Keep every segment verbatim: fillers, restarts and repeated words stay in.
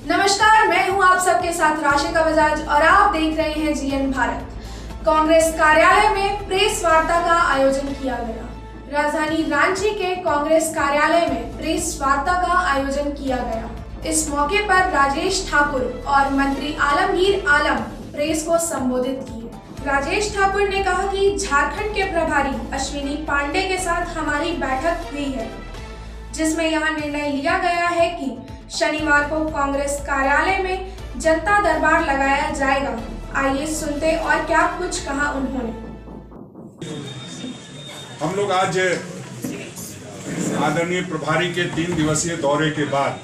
नमस्कार, मैं हूं आप सबके साथ राशिका बजाज और आप देख रहे हैं जीएन भारत। कांग्रेस कार्यालय में प्रेस वार्ता का आयोजन किया गया। राजधानी रांची के कांग्रेस कार्यालय में प्रेस वार्ता का आयोजन किया गया। इस मौके पर राजेश ठाकुर और मंत्री आलमगीर आलम प्रेस को संबोधित किए। राजेश ठाकुर ने कहा कि झारखंड के प्रभारी अश्विनी पांडे के साथ हमारी बैठक हुई है, जिसमें यहां निर्णय लिया गया है कि शनिवार को कांग्रेस कार्यालय में जनता दरबार लगाया जाएगा। आइए सुनते और क्या कुछ कहा उन्होंने। हम लोग आज आदरणीय प्रभारी के तीन दिवसीय दौरे के बाद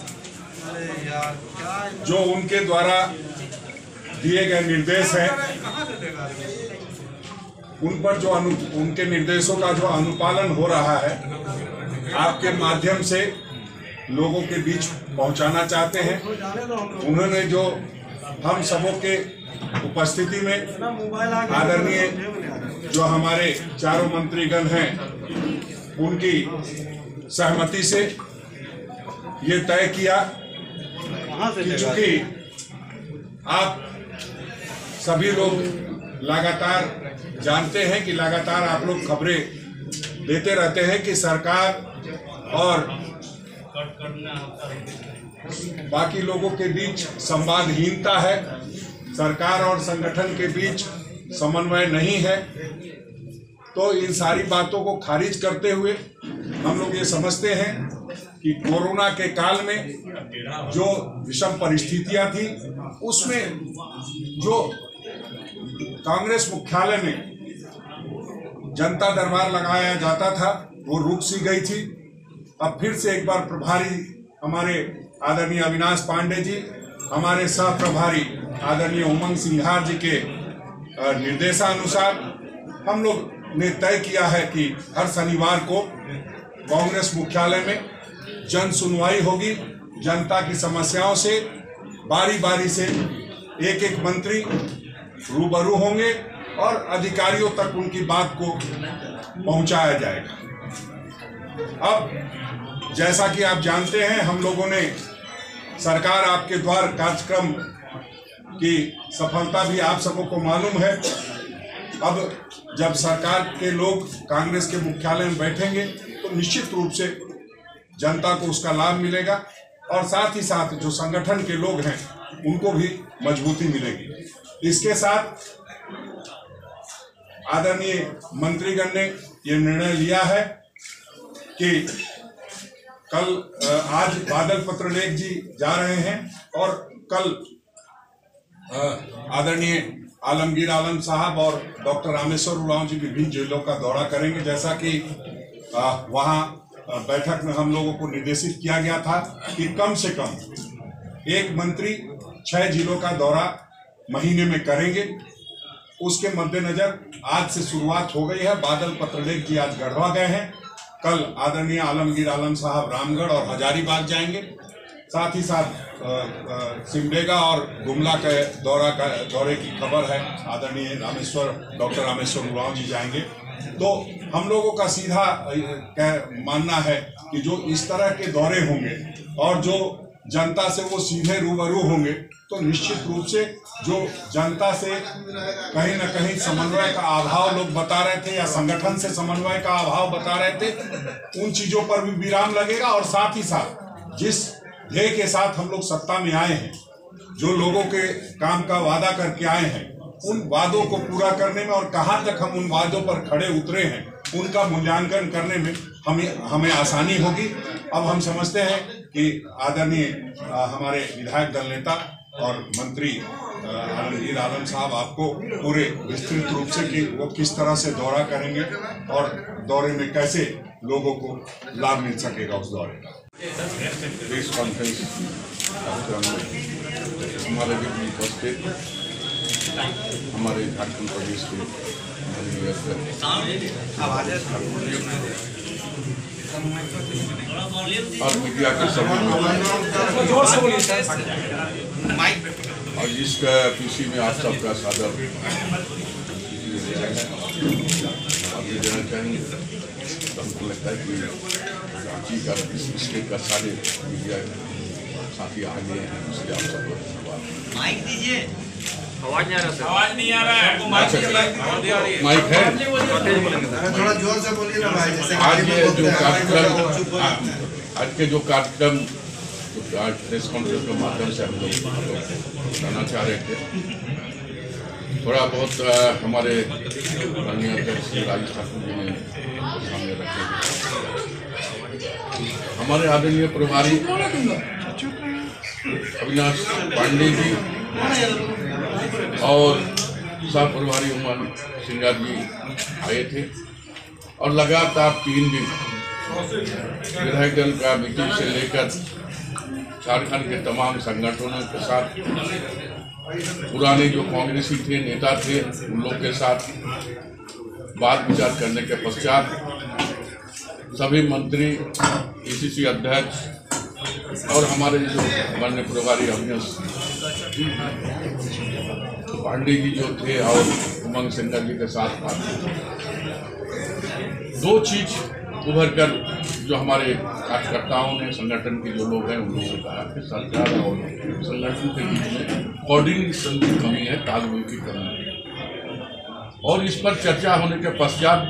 जो उनके द्वारा दिए गए निर्देश हैं, उन पर जो अनु उनके निर्देशों का जो अनुपालन हो रहा है, आपके माध्यम से लोगों के बीच पहुंचाना चाहते हैं। उन्होंने जो हम सबों के उपस्थिति में आदरणीय जो हमारे चारों मंत्रीगण हैं, उनकी सहमति से ये तय किया कि चूंकि आप सभी लोग लगातार जानते हैं कि लगातार आप लोग खबरें देते रहते हैं कि सरकार और बाकी लोगों के बीच संवादहीनता है, सरकार और संगठन के बीच समन्वय नहीं है। तो इन सारी बातों को खारिज करते हुए हम लोग ये समझते हैं कि कोरोना के काल में जो विषम परिस्थितियां थी, उसमें जो कांग्रेस मुख्यालय में जनता दरबार लगाया जाता था, वो रुक सी गई थी। अब फिर से एक बार प्रभारी हमारे आदरणीय अविनाश पांडे जी, हमारे सह प्रभारी आदरणीय उमंग सिंघार जी के निर्देशानुसार हम लोग ने तय किया है कि हर शनिवार को कांग्रेस मुख्यालय में जन सुनवाई होगी। जनता की समस्याओं से बारी बारी से एक एक मंत्री रूबरू होंगे और अधिकारियों तक उनकी बात को पहुंचाया जाएगा। अब जैसा कि आप जानते हैं, हम लोगों ने सरकार आपके द्वार कार्यक्रम की सफलता भी आप सबों को मालूम है। अब जब सरकार के लोग कांग्रेस के मुख्यालय में बैठेंगे तो निश्चित रूप से जनता को उसका लाभ मिलेगा और साथ ही साथ जो संगठन के लोग हैं उनको भी मजबूती मिलेगी। इसके साथ आदरणीय मंत्रीगण ने ये निर्णय लिया है कि कल आज बादल पत्रलेख जी जा रहे हैं और कल आदरणीय आलमगीर आलम साहब और डॉक्टर रामेश्वर उरांव जी विभिन्न जिलों का दौरा करेंगे। जैसा कि वहां बैठक में हम लोगों को निर्देशित किया गया था कि कम से कम एक मंत्री छह जिलों का दौरा महीने में करेंगे। उसके मद्देनजर आज से शुरुआत हो गई है। बादल पत्रलेख जी आज गढ़वा गए हैं, कल आदरणीय आलमगीर आलम साहब रामगढ़ और हजारीबाग जाएंगे। साथ ही साथ सिमडेगा और गुमला के दौरा का दौरे की खबर है, आदरणीय रामेश्वर डॉक्टर रामेश्वर उरांव जी जाएंगे। तो हम लोगों का सीधा मानना है कि जो इस तरह के दौरे होंगे और जो जनता से वो सीधे रूबरू होंगे, तो निश्चित रूप से जो जनता से कहीं ना कहीं समन्वय का अभाव लोग बता रहे थे या संगठन से समन्वय का अभाव बता रहे थे, उन चीजों पर भी विराम लगेगा। और साथ ही साथ जिस ध्येय के साथ हम लोग सत्ता में आए हैं, जो लोगों के काम का वादा करके आए हैं, उन वादों को पूरा करने में और कहां तक हम उन वादों पर खड़े उतरे हैं, उनका मूल्यांकन करने में हमें हमें आसानी होगी। अब हम समझते हैं कि आदरणीय हमारे विधायक दल नेता और मंत्री आलमगीर आलम साहब आपको पूरे विस्तृत रूप से कि वो किस तरह से दौरा करेंगे और दौरे में कैसे लोगों को लाभ मिल सकेगा उस दौरे का। प्रेस कॉन्फ्रेंस हमारे भी उपस्थित हमारे झारखंड प्रदेश के और मीडिया के सभी और इस पीसी में आप सबका सादर ये देना चाहेंगे। हमको लगता है कि रांची का स्टेट का सारे मीडिया साथी आ गए हैं, इसलिए आप सबको धन्यवाद। माइक दीजिए। आवाज नहीं आ रहा सर। आवाज नहीं आ रहा है। आपको माइक अच्छा, चाहिए? माइक है। थोड़ा जोर से बोलिए ना भाई, जैसे आज कि ये लोग जो बोलते हैं, कार्यक्रम हमारे लोग चुप हो जाते हैं। आज के जो कार्यक्रम आज प्रेस कॉन्फ्रेंस के माध्यम से हम लोग बताना चाह रहे थे, थोड़ा बहुत आ, हमारे माननीय अध्यक्ष राज ठाकुर जी ने सामने रखे। हमारे आदरणीय प्रभारी अविनाश पांडे जी और सह प्रभारी उमन सिंगार जी आए थे और लगातार तीन दिन विधायक दल का मीटिंग से लेकर झारखंड के तमाम संगठनों के साथ, पुराने जो कांग्रेसी थे नेता थे उन लोग के साथ बात विचार करने के पश्चात सभी मंत्री, पीसीसी अध्यक्ष और हमारे जो माननीय प्रभारी अविनाश पांडे जी जो थे और उमंग सिंगर जी के साथ बात की। दो चीज उभर कर जो हमारे कार्यकर्ताओं ने, संगठन के जो लोग हैं उन लोगों ने कहा कि सरकार और संगठन के बीच में कोऑर्डिनेशन की कमी है, तालमेल की कमी है। और इस पर चर्चा होने के पश्चात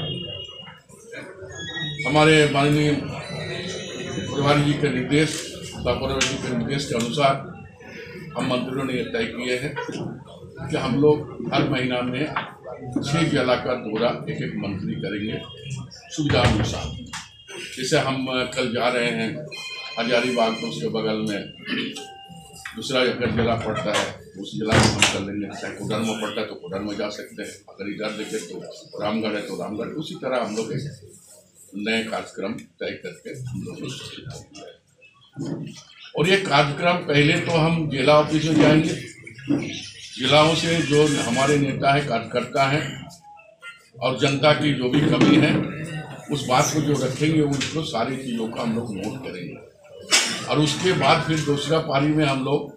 हमारे माननीय प्रभारी जी के निर्देश, प्रभारी जी के निर्देश के अनुसार हम मंत्रियों ने तय किए हैं कि हम लोग हर महीना में छः जिला का दौरा एक एक मंत्री करेंगे सुविधा अनुसार। जैसे हम कल जा रहे हैं हजारीबाग, तो उसके बगल में दूसरा अगर जिला पड़ता है उस जिला में हम कर लेंगे। चाहे कोडर में पड़ता है तो कोडर में जा सकते हैं, अगर इधर देखे तो रामगढ़ है तो रामगढ़। उसी तरह हम लोग एक नए कार्यक्रम तय करके हम लोग और ये कार्यक्रम पहले तो हम जिला ऑफिस में जाएंगे, जिलाओं से जो हमारे नेता है, कार्यकर्ता हैं और जनता की जो भी कमी है उस बात को जो रखेंगे, उसको सारी चीज़ों का हम लोग नोट करेंगे। और उसके बाद फिर दूसरा पारी में हम लोग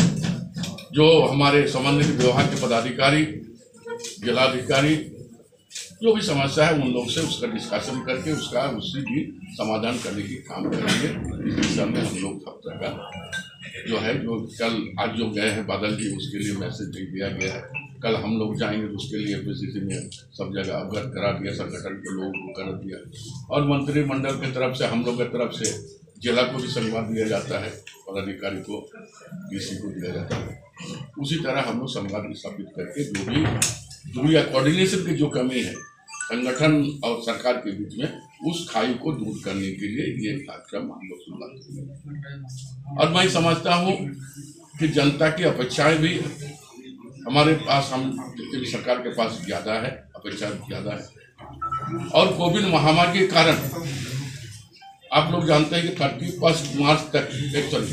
जो हमारे संबंधित विभाग के पदाधिकारी, जिलाधिकारी, जो भी समस्या है उन लोग से उसका डिस्कशन करके उसका उसी दिन समाधान करने की काम करेंगे। इस दिशा में हम लोग सब जगह जो है, जो कल आज जो गए हैं बादल जी, उसके लिए मैसेज दे दिया गया है। कल हम लोग जाएंगे तो उसके लिए पीसीसी में सब जगह अवगत करा दिया, संगठन के लोगों को कर दिया और मंत्रिमंडल की तरफ से हम लोग की तरफ से जिला को भी संवाद दिया जाता है, पदाधिकारी को, डीसी को दिया जाता है। उसी तरह हम लोग संवाद स्थापित करके जो भी जो भी कोऑर्डिनेशन की जो कमी है संगठन और सरकार के बीच में, उस खाई को दूर करने के लिए ये कार्यक्रम हम लोग शुरुआत करेंगे। और मैं समझता हूँ कि जनता की अपेक्षाएं भी हमारे पास, हम जितनी भी सरकार के पास ज़्यादा है, अपेक्षा ज़्यादा है। और कोविड महामारी के कारण आप लोग जानते हैं कि थर्टी फर्स्ट मार्च तक, सॉरी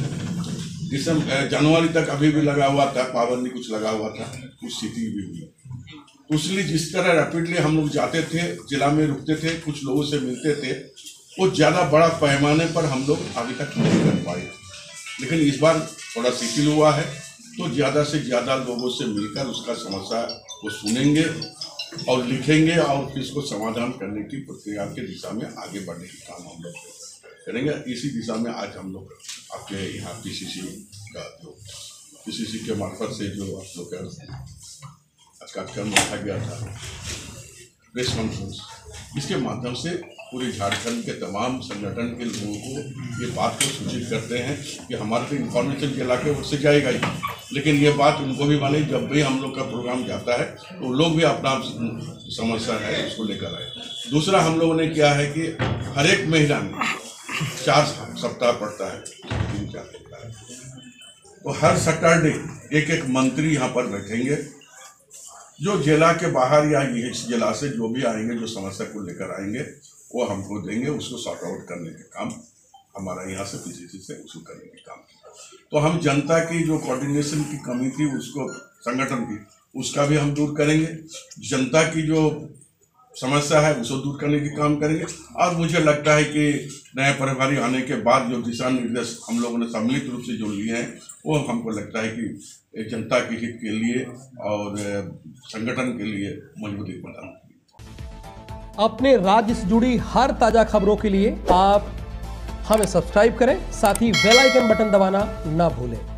दिसंबर जनवरी तक अभी भी लगा हुआ था, पाबंदी कुछ लगा हुआ था, कुछ स्थिति भी हुई। इसलिए जिस तरह रैपिडली हम लोग जाते थे, जिला में रुकते थे, कुछ लोगों से मिलते थे, वो ज़्यादा बड़ा पैमाने पर हम लोग अभी तक नहीं कर पाए। लेकिन इस बार थोड़ा शिथिल हुआ है तो ज़्यादा से ज़्यादा लोगों से मिलकर उसका समस्या को सुनेंगे और लिखेंगे और फिर इसको समाधान करने की प्रक्रिया के दिशा में आगे बढ़ने का काम हम लोग करेंगे। इसी दिशा में आज हम लोग आपके यहाँ पीसीसी का जो पीसीसी के मार्फत से जो आप लोग का कार्यक्रम रखा गया था, प्रेस कॉन्फ्रेंस, इसके माध्यम से पूरे झारखंड के तमाम संगठन के लोगों को ये बात को सूचित करते हैं कि हमारे तो इन्फॉर्मेशन जिला के ओर से जाएगा ही, लेकिन ये बात उनको भी मानी, जब भी हम लोग का प्रोग्राम जाता है तो लोग भी अपना समस्या है उसको लेकर आए। दूसरा हम लोगों ने किया है कि हर एक महीना में चार सप्ताह पड़ता है, तीन चार सप्ताह, तो हर सैटरडे एक एक मंत्री यहाँ पर बैठेंगे जो जिला के बाहर या इस जिला से जो भी आएंगे, जो समस्या को लेकर आएंगे वो हमको देंगे, उसको सॉर्ट आउट करने का काम हमारा यहाँ से पीसीसी से उसको करने का काम। तो हम जनता की जो कोऑर्डिनेशन की कमी थी उसको, संगठन की, उसका भी हम दूर करेंगे, जनता की जो समस्या है उसको दूर करने की काम करेंगे। और मुझे लगता है कि नए प्रभारी आने के बाद जो दिशा निर्देश हम लोगों ने सम्मिलित रूप से जो लिए हैं वो हमको लगता है कि जनता के हित के लिए और संगठन के लिए मजबूती प्रदान। अपने राज्य से जुड़ी हर ताजा खबरों के लिए आप हमें सब्सक्राइब करें, साथ ही बेल आइकन बटन दबाना ना भूलें।